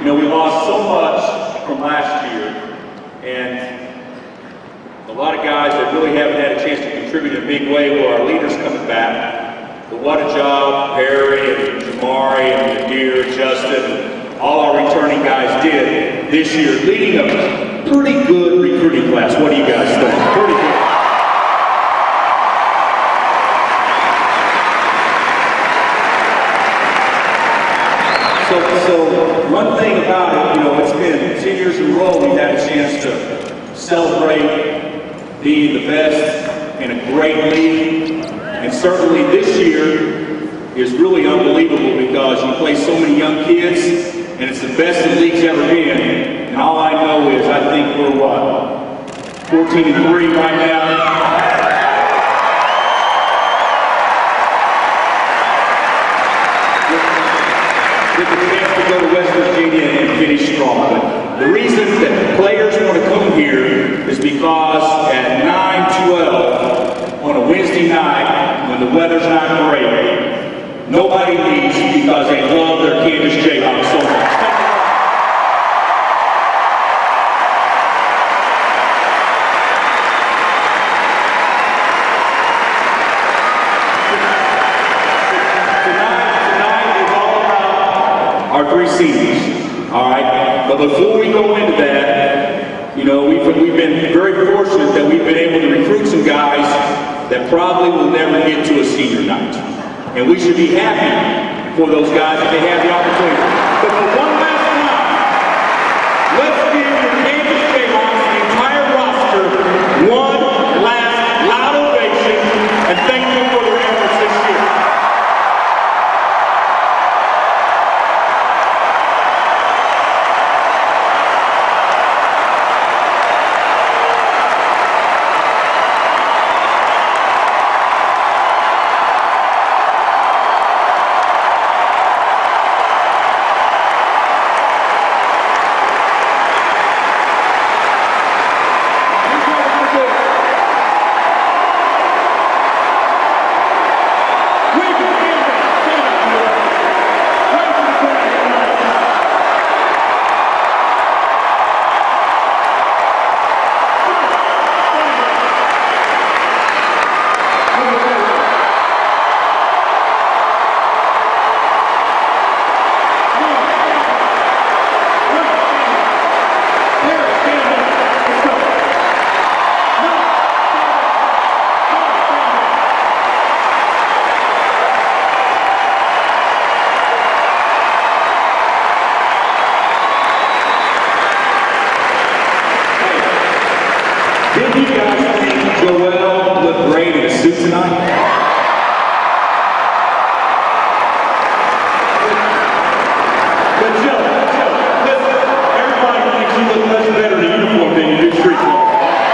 You know, we lost so much from last year, and a lot of guys that really haven't had a chance to contribute in a big way. Well, our leaders coming back. But what a job Harry and Jamari and Nadir, Justin, all our returning guys did this year, leading a pretty good recruiting class. What do you guys think? Pretty good. So one thing about it, you know, it's been 10 years in a row we've had a chance to celebrate being the best in a great league. And certainly this year is really unbelievable because you play so many young kids and it's the best the league's ever been. And all I know is I think we're what? 14-3 right now. With the chance to go to West Virginia and finish strong. But the reason that players want to come here is because at 9/12 on a Wednesday night, when the weather's not great, nobody leaves because they love their Kansas Jayhawks so much. Our three seniors, all right? But before we go into that, you know, we've been very fortunate that we've been able to recruit some guys that probably will never get to a senior night. And we should be happy for those guys if they have the opportunity. But for one last time, let's give your Kansas Jayhawks, the entire roster, one last loud ovation and thank them for their efforts this year. Did you guys think Joel looked great in a suit tonight? But Joe, listen, everybody thinks you look much better in a uniform than you do street ball.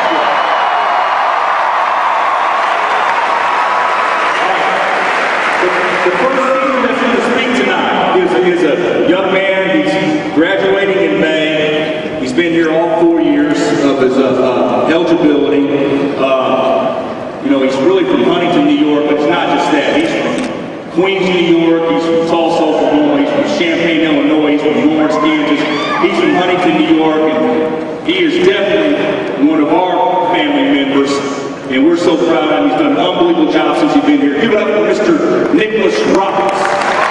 The first senior that's going to speak tonight is a young man. He's graduating in May. He's been here all 4 years of his eligibility. You know, he's really from Huntington, New York, but it's not just that. He's from Queens, New York. He's from Tulsa, Oklahoma. He's from Champaign, Illinois. He's from Lawrence, Kansas. He's from Huntington, New York, and he is definitely one of our family members. And we're so proud of him. He's done an unbelievable job since he's been here. Give it up for Mr. Nicholas Roberts.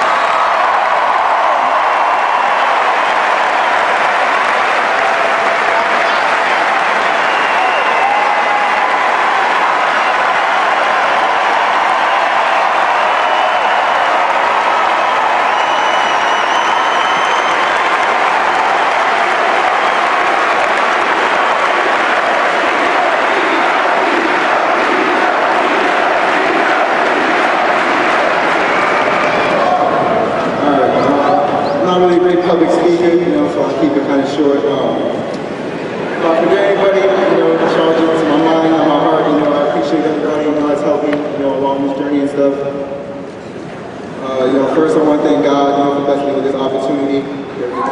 Public speaker, you know, so I'll keep it kind of short. For anybody, you know, Charles Jones in my mind, in my heart, you know, I appreciate everybody, you know, that's helped me, you know, along this journey and stuff. You know, first I want to thank God, you know, for blessing me with this opportunity. You know,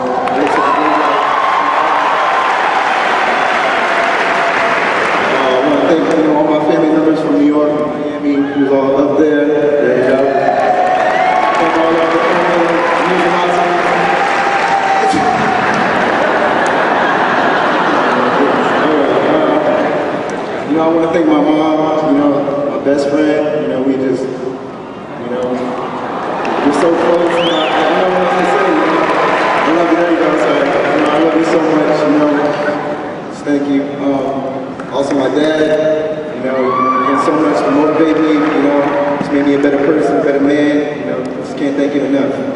I want to thank, you know, all my family members from New York, from Miami, who's all up there. There you go. Thank all y'all for coming, using my time. so close. I don't know what to say. I love you. There you go. Sorry. I love you so much. Just thank you. Also, my dad. He did so much to motivate me. Just made me a better person, a better man. Just can't thank you enough.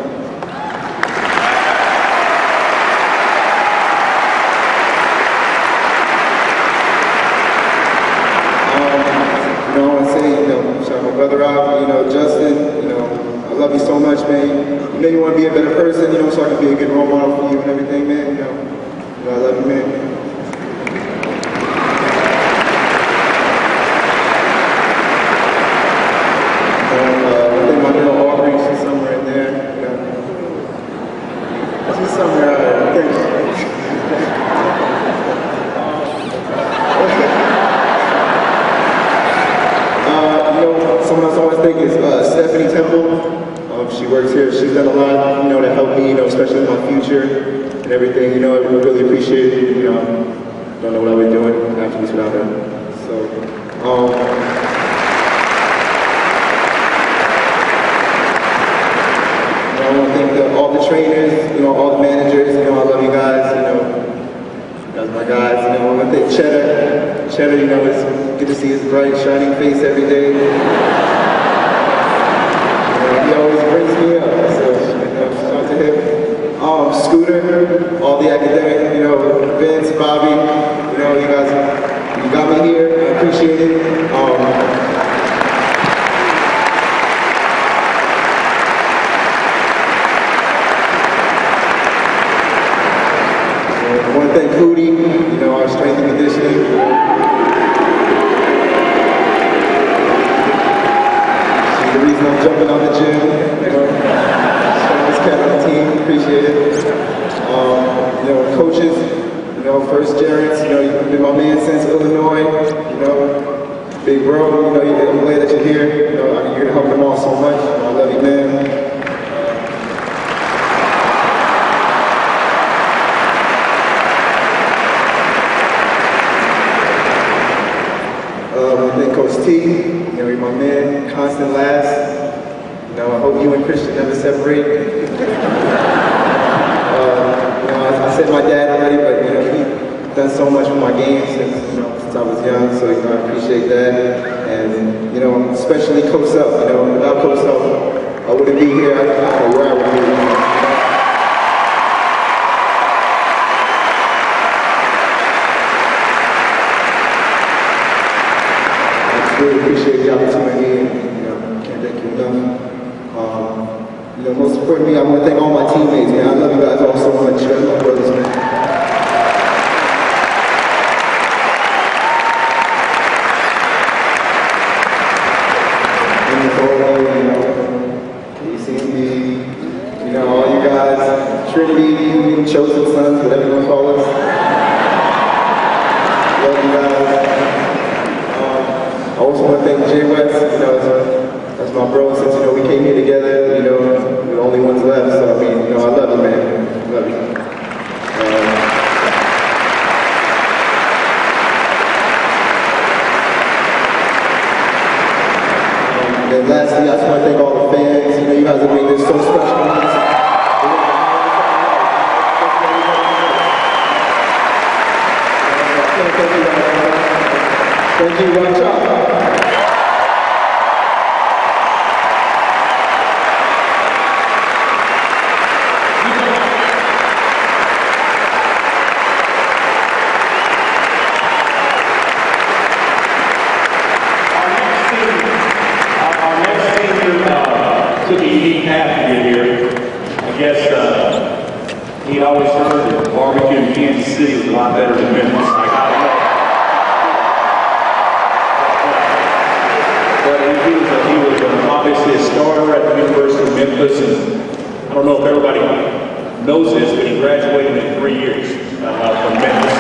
Shout my brother out, Justin, I love you so much, man. You want to be a better person, so I can be a good role model for you and everything, man. I love you, man. I think my girl Aubrey, she's somewhere in there. She's somewhere out there. I think. Someone else I always think is Stephanie Temple. She works here. She's done a lot, to help me, especially in my future and everything. I really appreciate it. Don't know what I've been doing after this without her. So, I want to thank all the trainers, all the managers. I love you guys. You guys are my guys. I want to thank Cheddar. Cheddar, it's good to see his bright, shining face every day. He always brings me up, so shout out to him. Scooter, all the academic, Vince, Bobby, you guys, you got me here. I appreciate it. I want to thank Hootie, our strength and conditioning. The reason I'm jumping on the gym, strongest cat on the team, appreciate it. Coaches, first Jarrett's, you've been my man since Illinois, big bro, I'm glad that you're here, you're gonna help them all so much. I love you, man. Then Coach T, you're my man, constant laughs. I hope you and Christian never separate. I said my dad already, but he's done so much for my game since I was young, so I appreciate that. And especially Coach Self. Without Coach Self, I wouldn't be here. I don't know where I would be. Really appreciate the opportunity, and can't thank you enough. Most importantly, I want to thank all my teammates, man. I love you guys all so much. You're my brothers, man. And for all ECMB, all you guys, Trinity, Chosen Sons, whatever you want to call us. Love you guys. I also want to thank Jay West, that's my bro, since, we came here together, we're the only ones left, so, I love you, man, love you. And lastly, I just want to thank all the fans, you guys have made this so special. Thank you, watch out. Took a unique path to get here. I guess he always heard that barbecue in Kansas City was a lot better than Memphis. But he was obviously a starter at the University of Memphis, and I don't know if everybody knows this, but he graduated in 3 years from Memphis.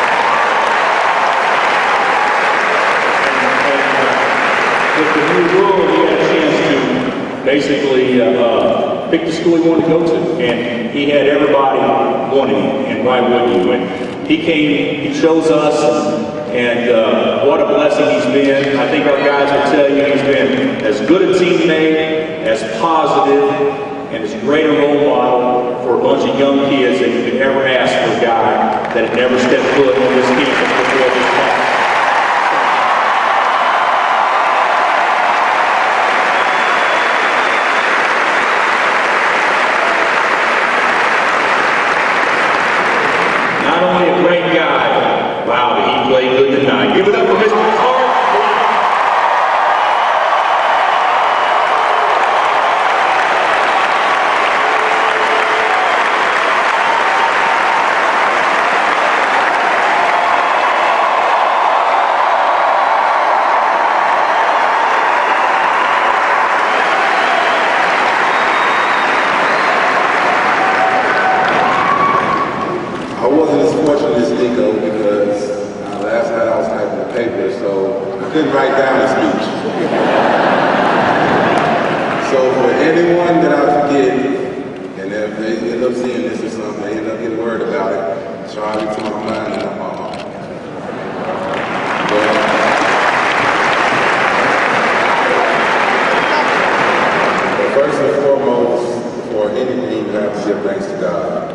With the new rule, he had a chance to basically pick the school he wanted to go to, and he had everybody wanting him, and why wouldn't you? And he came, he chose us, and what a blessing he's been. I think our guys will tell you he's been as good a teammate, as positive, and is a greater role model for a bunch of young kids than you could ever ask for a guy that had never stepped foot on this campus before this class. Not only a great guy, wow, but he played good tonight. Give it up for Mr. Art Black. I wasn't as fortunate as Nico because last night I was typing the paper, so I couldn't write down a speech. So for anyone that I forget, and if they end up seeing this or something, they end up getting worried about it, Charlie to my mind and not my heart. But first and foremost, for anything, you have to give thanks to God.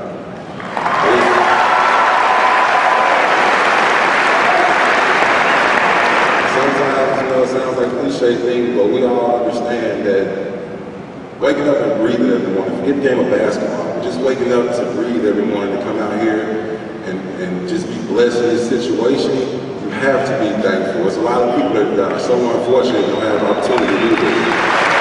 Sometimes, it sounds like a cliche thing, but we all understand that waking up and breathing every morning, forget the game of basketball, but just waking up to breathe every morning, to come out here and just be blessed in this situation, you have to be thankful. There's a lot of people that are so unfortunate don't have an opportunity to do this.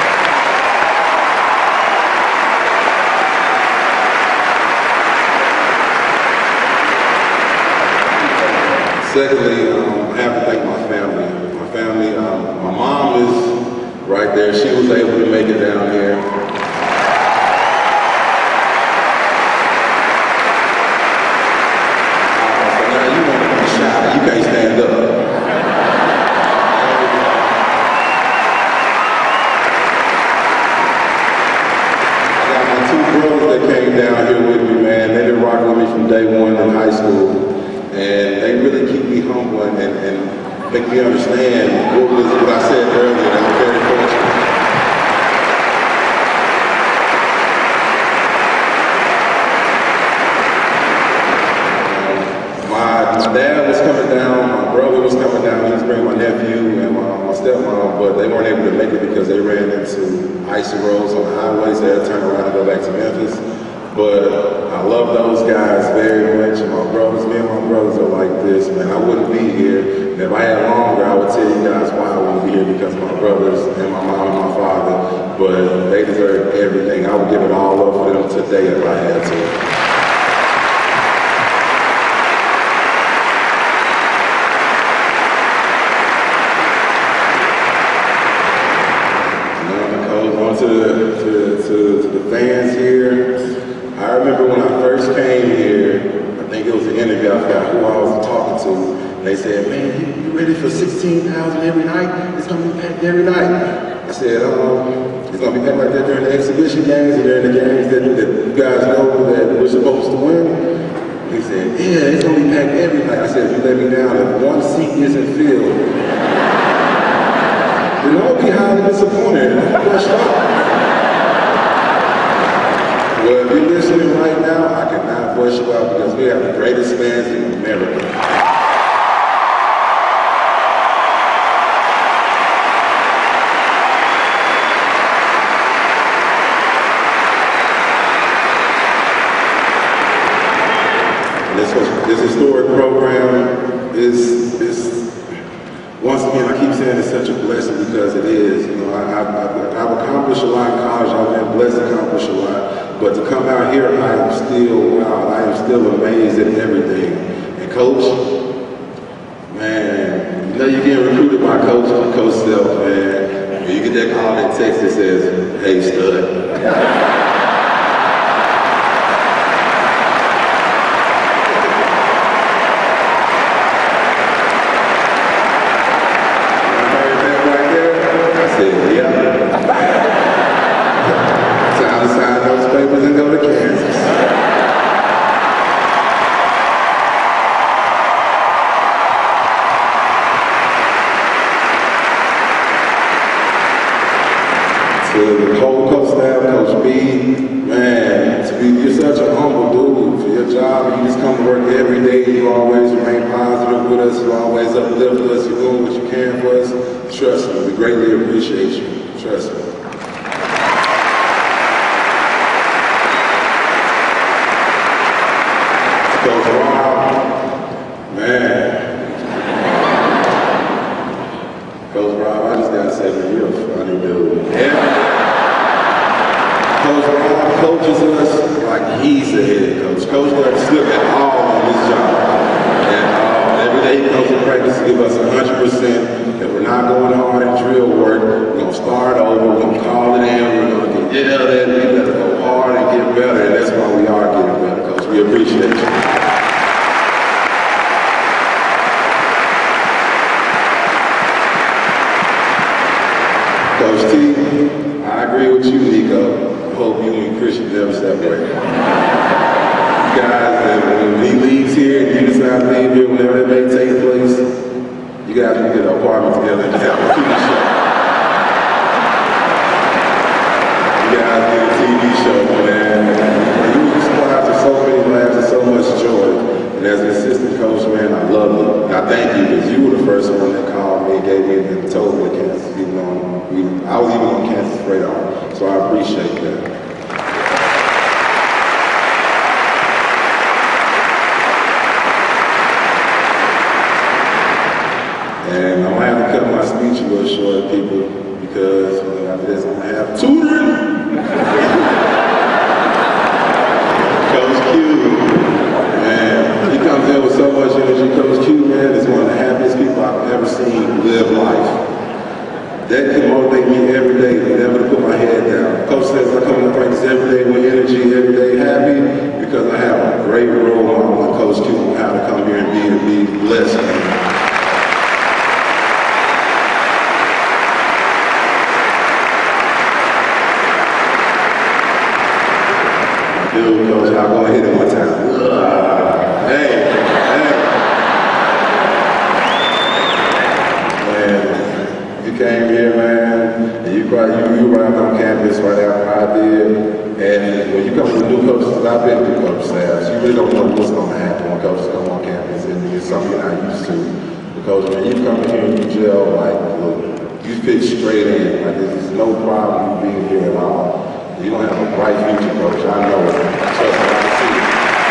Secondly, I have to thank my family. My mom is right there. She was able to make it down here. So now you want to be shy. You can't stand up. I got my two brothers that came down here with me, man. They've been rocking with me from day one in high school. And they really keep me humble and make me understand what I said earlier, that I'm very fortunate. My dad was coming down, my brother was coming down, he was bringing my nephew and my stepmom, but they weren't able to make it because they ran into icy roads on the highway, so they had to turn around and go back to Memphis. But I love those guys very much, and me and my brothers are like this, man. I wouldn't be here, and if I had longer, I would tell you guys why I wouldn't be here, because of my brothers and my mom and my father, but they deserve everything. I would give it all up for them today if I had to. To the fans here, I remember when I first came here, I think it was an interview, I forgot who I was talking to, and they said, man, you ready for 16,000 every night? It's going to be packed every night. I said, it's going to be packed like that during the exhibition games and during the games that you guys know that we're supposed to win. He said, yeah, it's going to be packed every night. I said, if you let me down, if one seat isn't filled, then I'll be highly disappointed. Well, if you're listening right now, I cannot voice you out because we have the greatest fans in America. This historic program is once again, I keep saying it's such a blessing because it is. You know, I've accomplished a lot in college. I've been blessed to accomplish a lot. But to come out here, I am still amazed at everything. And Coach, man, you know you're getting recruited by Coach Self, man. When you get that call in text that says, hey, stud. To the whole coach staff, Coach B, You always uplift us. You're doing what you can for us. Trust me, we greatly appreciate you. Trust me. Coach Rob, man. Coach Rob, I just gotta say, man, you're a funny dude. Coach Rob coaches us like he's the head coach. Coach Rob slip at all on this job. And every day he comes to practice to give us 100%. If we're not going hard in drill work, we're gonna start over, we're gonna call it in, we're gonna get yelled at, we gotta go hard and get better, and that's why we are getting better, Coach. We appreciate you. Coach T, I agree with you, Nico. I hope you and Christian never separate. You guys, when he leaves here and you decide to leave here, whenever it may take place, you guys can get an apartment together and have a TV show. You guys get a TV show, man. You inspire to so many laughs and so much joy. And as an assistant coach, man, I love you. And I thank you because you were the first one that called me and gave me and told me that Kansas, even on, I was even on Kansas radar. So I appreciate that. And I'm gonna have to cut my speech a little short, people, because after this I'm gonna have tutoring. Coach Q, man, he comes in with so much energy. Coach Q, man, is one of the happiest people I've ever seen live life. That can motivate me every day, never to put my head down. Coach says I come to practice every day with energy, every day happy, because I have a great role model in Coach Q on how to come here and be blessed. Dude, Coach, I'll go ahead and hit it one time. Hey. Man, you came here, man, and you arrived on campus right after I did. And when you come to the new coaches, I've been through coach staffs, you really don't know what's going to happen when coaches come on campus. And it's something you're not used to. Because when you come in here and you gel, like, look, you fit straight in. Like, there's no problem being here at all. You don't have a bright future, Coach. I know it. Trust me, I see it.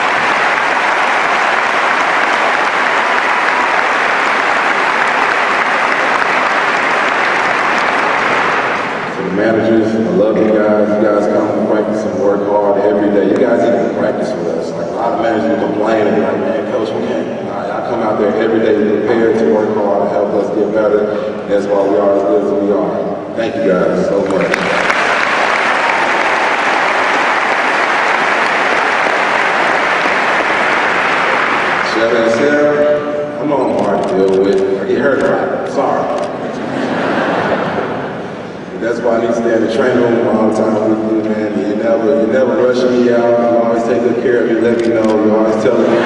So the managers, I love you guys. You guys come to practice and work hard every day. You guys even practice with us. Like a lot of managers complain and be like, man, Coach, we can't. I come out there every day prepared to work hard and help us get better. That's why we are as good as we are. Thank you guys so much. Sarah, I'm on hard to deal with. I get hurt a lot. Sorry. That's why I need to stay in the training room all the time with you, man. You never rush me out. You always take good care of me, let me know. You always tell me the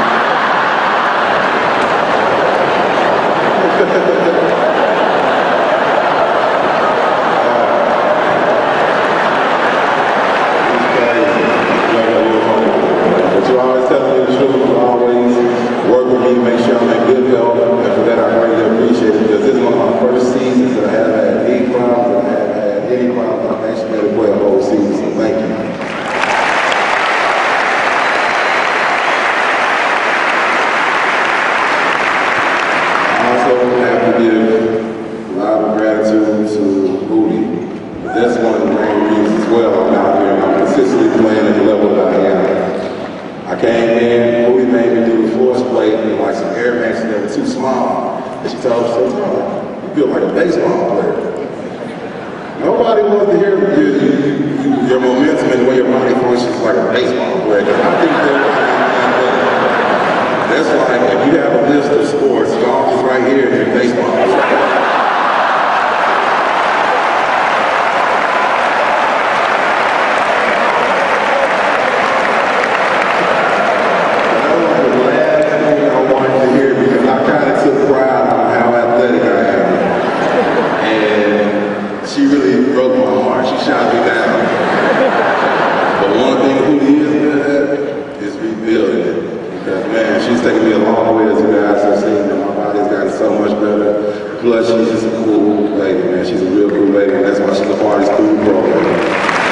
But you always tell me the truth. You always work with me, make sure I'm in good health, and for that I greatly appreciate it, because this is one of my first seasons that I haven't had any problems, and I haven't had any problems. I've actually made it play a whole season, so thank you. I also have to give a lot of gratitude to Booty. That's one of the main reasons as well I'm out here and I'm consistently playing at the level that I am. I came in, Booty made me do the force plate and like some Air Max that were too small. And she told me, so you feel like a baseball player. Nobody wants to hear your momentum and the way your body functions like a baseball player. I think that's like if you have a list of sports, golf is right here and baseball is right there. She really broke my heart. She shot me down. But Plus, she's just a cool lady, man. She's a real cool lady, and that's why she's a part of this cool program.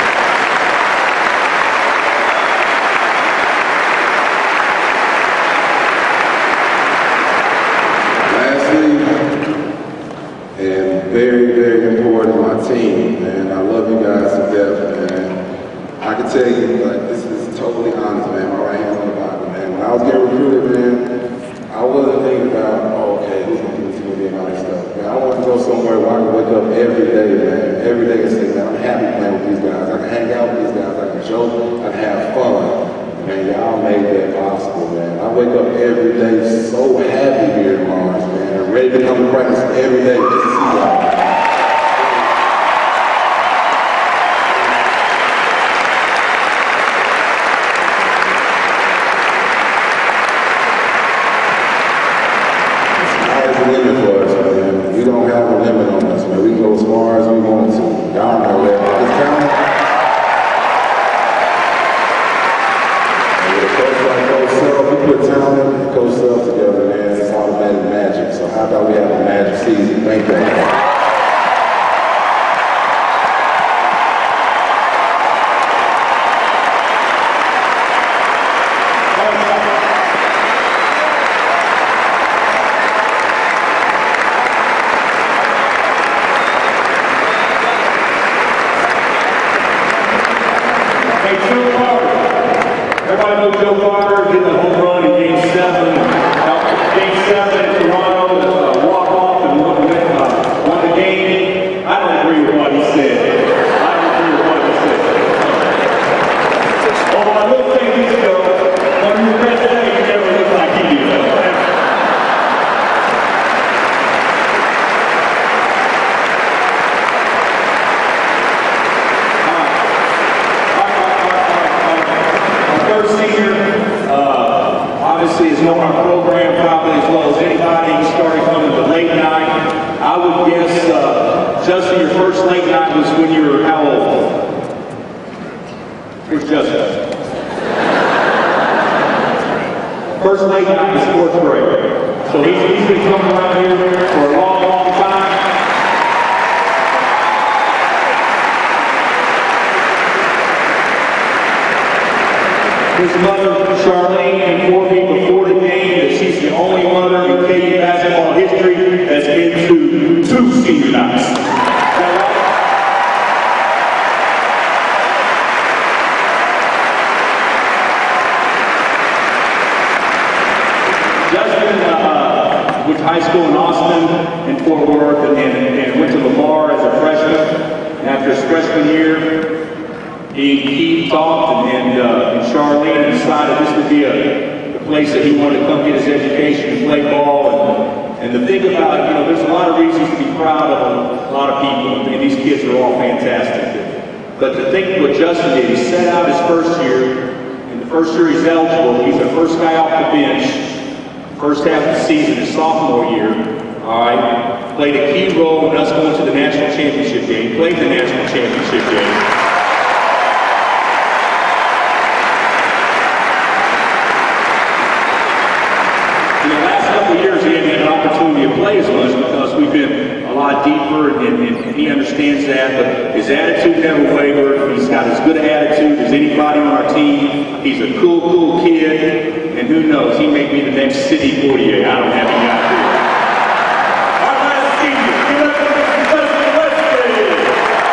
Very, very important, my team, man. I love you guys to death, man. I can tell you, like, this is totally honest, man. My right hand on the Bible, man. When I was getting recruited, man, I wasn't thinking about, oh, okay, who's going to do this team and all that stuff. Man, I want to go somewhere where I can wake up every day, man. Every day and say, man, I'm happy playing with these guys. I can hang out with these guys. I can joke. I can have fun. Man, y'all made that possible, man. I wake up every day so happy here in Mars, man. I'm ready to come to practice every day just to see y'all. We don't have a limit on us, man. We can go as far as we want to. Y'all know that. It's talent. And with a coach like Coach Self, we put talent and Coach Self together, man. It's automatic magic. So how about we have a magic season? Thank you. Everybody knows Joe Carter did the home run in Game 7. Game 7 in Toronto, walk-off and won the game. I don't agree with what he said. Although I will say this, though, on your best day, you never look like he did. Obviously, has known our program probably as well as anybody. He started coming to late night. I would guess, Justin, your first late night was when you were how old? Where's Justin? First late night is 4th grade. So he's been coming around here for a long, long time. His mother, Charlene, informed me before the game that she's the only mother in KU basketball history that's been to 2 senior nights. Justin went to high school in Austin, in Fort Worth, and went to Lamar as a freshman. And after his freshman year, he talked, and Charlene decided this would be a place that he wanted to come get his education and play ball. And the thing about it, there's a lot of reasons to be proud of a lot of people, and these kids are all fantastic. But to think what Justin did, he set out his first year, and the first year he's eligible, he's the first guy off the bench, first half of the season, his sophomore year, all right, played a key role in us going to the national championship game, played the national championship game. Years he hadn't had an opportunity to play as much because we've been a lot deeper, and he understands that, but his attitude never wavered. He's got as good an attitude as anybody on our team. He's a cool kid, and who knows, he may be the next City 48. I don't have any idea. Our last senior, give it up for Justin Westgate.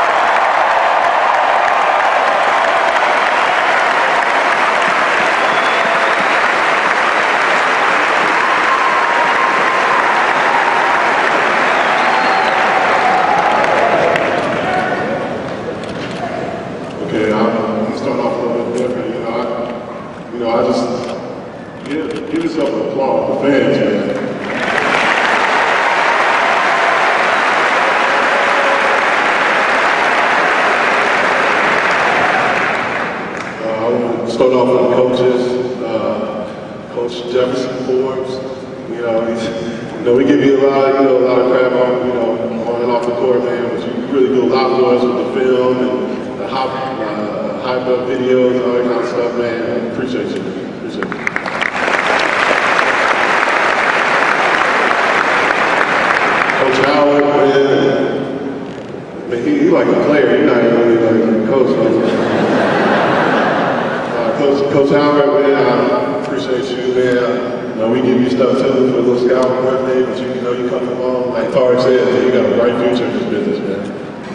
Okay, I'm gonna start off a little bit different. I just give yourself an applause for fans, man. I want to start off with the coaches. Coach Jefferson Forbes. We give you a lot of crap on and off the court, man. But you really do a lot for us with the film and the hype-up videos and all that kind of stuff, man. I appreciate you. Appreciate you. Coach Howard, man. He like a player. He's not even really like a coach. Coach Howard, man, I appreciate you, man. You know, we give you stuff too for the little scout birthday, but you know you come along. Like Tarek said, you got a bright future in this business, man.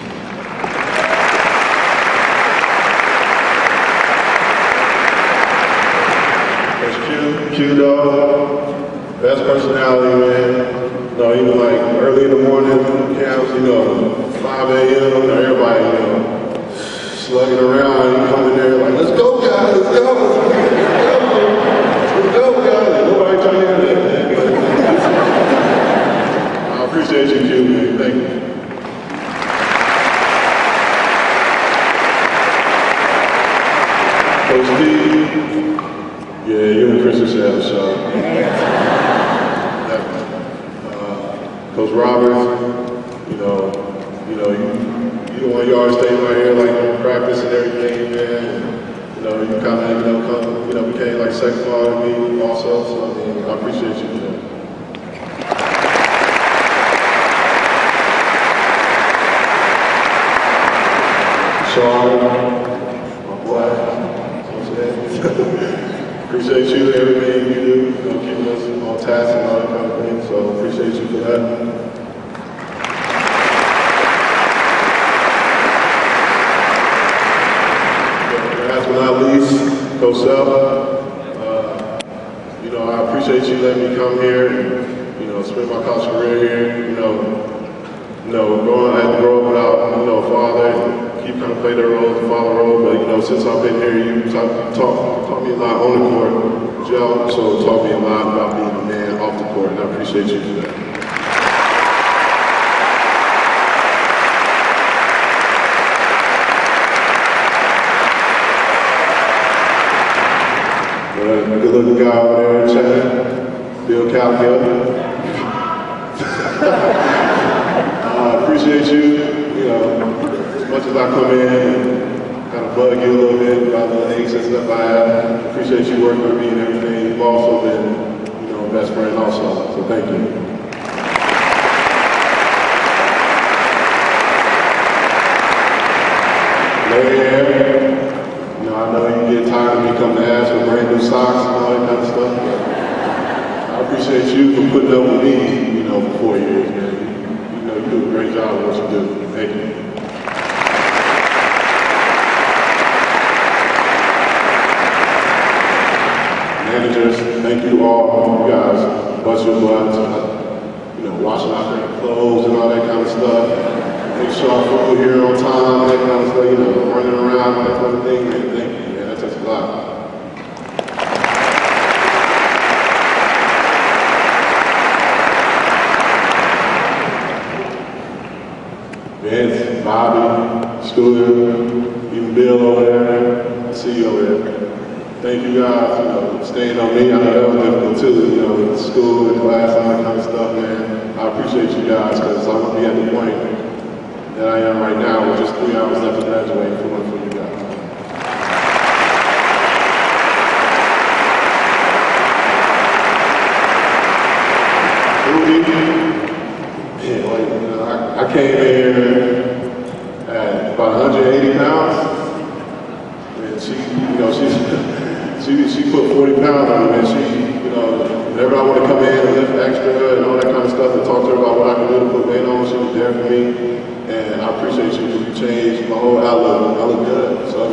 Q dog, best personality, man. You know, even like early in the morning, camps, 5 a.m. Everybody, slugging around. You come in there like, let's go, guys, let's go, let's go, guys. Nobody trying to hear that. I appreciate you, Q, man. Thank you. Coach D. Yeah, you and Chris should have a show. Coach Roberts, you don't want y'all to stay right here like practice and everything, man. You kind of, became like second father to me also. So I mean, I appreciate you, man. Sean, my boy. Appreciate you, everything you do, keeping us on task and all that kind of thing, so appreciate you for that. Last but not least, Coach Self, I appreciate you letting me come here and, spend my college career here, I had to grow up without, a father. Keep trying to play that role, the father role, but since I've been here, you taught me a lot on the court. You also taught me a lot about being a man off the court, and I appreciate you for that. Good looking guy over there, Chad, Bill Calico. I appreciate you, as much as I come in and kind of bug you a little bit about the aches and stuff I have. Appreciate you working with me and everything. You've also been, a best friend also, so thank you. Larry, I know you get tired of me coming to ask for brand new socks and all that kind of stuff, but I appreciate you for putting up with me, for 4 years, man. You do a great job at what you do. Thank you. Managers, thank you all. You guys bust your butts, washing out their clothes and all that kind of stuff. Make sure our food here on time, that kind of stuff, running around, that kind of thing. Man, thank you, man. That takes a lot. Vince, Bobby, Scooter, even Bill over there. I see you over there. Thank you guys, staying on me. I know that was difficult too, with school and class, all that kind of stuff, man. I appreciate you guys because I'm going to be at the point that I am right now with just 3 hours left to graduate if it wasn't for you guys. Yeah, I came here at about 180 pounds, and she put 40 pounds on me, and whenever I want to come in and lift extra and all that kind of stuff and talk to her about what I can do to put weight on, she was there for me, and I appreciate you. You changed my whole outlook. I look good, so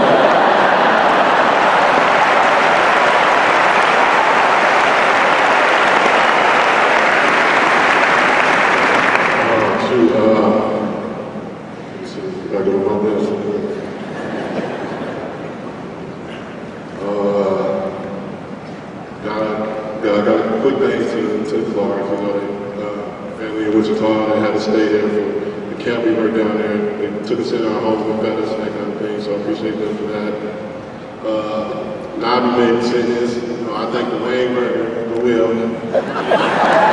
I got quick things to Florida. Family in Wichita, they had to stay there for the camp we worked down there. They took us in our home and fed us and that kind of thing, so I appreciate them for that. Nabi made decisions. I thank the Wayne Burger, the Will.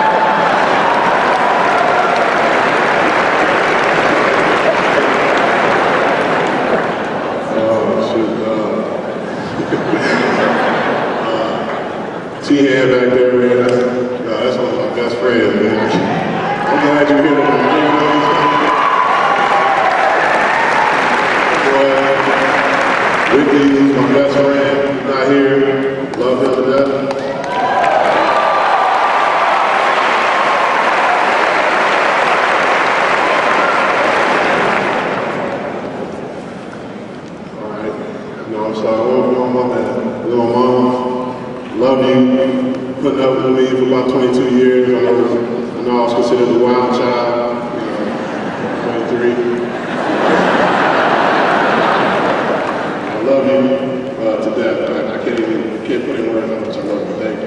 T-Hand back there, man. That's one of my best friends, man. I'm glad you're here tonight. Whitney, who's my best friend, he's not here. Love him to death. Alright, no, I'm sorry. My mom, love you. Putting up with me for about 22 years. I know I was considered the wild child. 23. I love you to death. I can't put in words how much I love you. Thank you.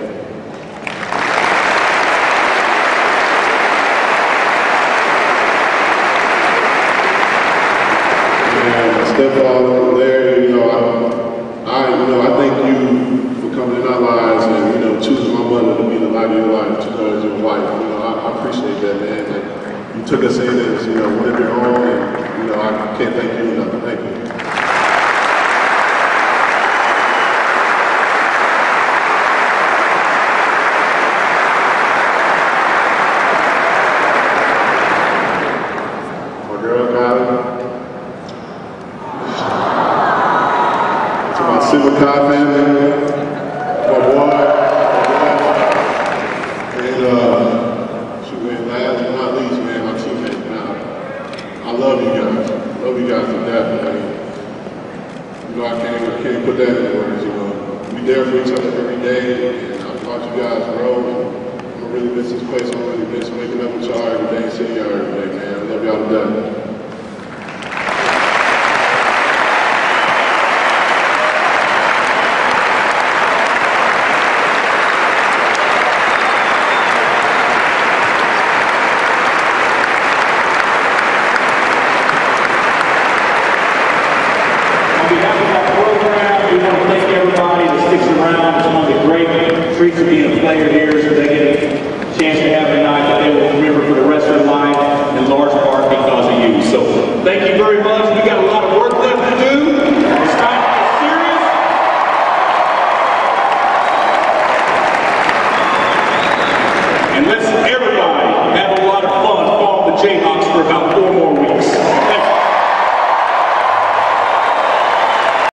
And my stepfather, Larry, I thank you for coming in our lives and choosing my mother to be the light of your life, to go as your wife. I appreciate that, man. Like, you took us in as one of your own, and I can't thank you enough. Thank you. Simicai family, my boy, and last but not least, man, my teammate. I love you guys. Love you guys to death, man. I can't put that in words. We there for each other every day, and I've watched you guys grow. And I really miss this place. I really miss waking up with y'all every day and seeing y'all every day, man. I love y'all to death. Treats of being a player here, so they